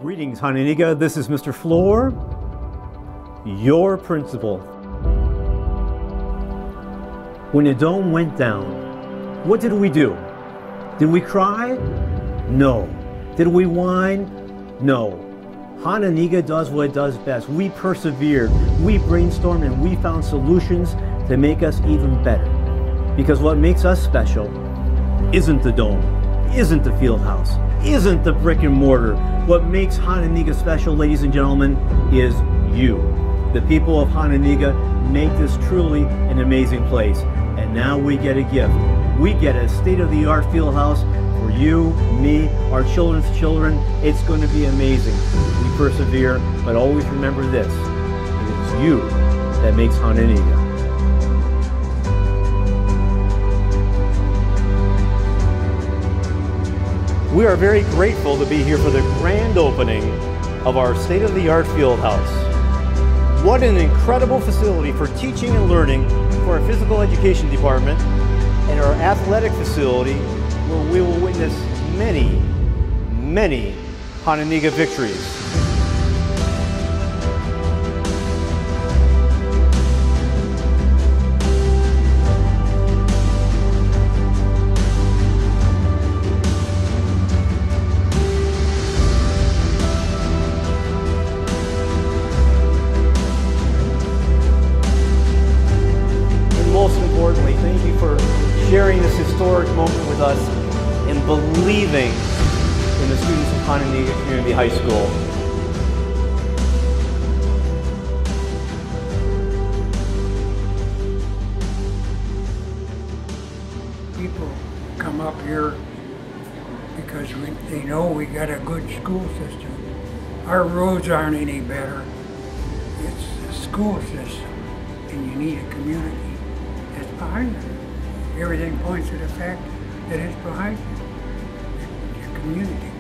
Greetings, Honeyniga. This is Mr. Floor, your principal. When the dome went down, what did we do? Did we cry? No. Did we whine? No. Honeyniga does what it does best. We persevered, we brainstormed, and we found solutions to make us even better. Because what makes us special isn't the dome, isn't the field house, isn't the brick and mortar. What makes Honeyniga special, ladies and gentlemen, is you. The people of Honeyniga make this truly an amazing place. And now we get a gift. We get a state-of-the-art field house for you, me, our children's children. It's going to be amazing. We persevere, but always remember this. It is you that makes Honeyniga. We are very grateful to be here for the grand opening of our state-of-the-art field house. What an incredible facility for teaching and learning for our physical education department and our athletic facility, where we will witness many, many Honeyniga victories. Most importantly, thank you for sharing this historic moment with us and believing in the students of Honeyniga Community High School. People come up here because they know we got a good school system. Our roads aren't any better. It's the school system, and you need a community that's behind it. Everything points to the fact that it's behind you, your community.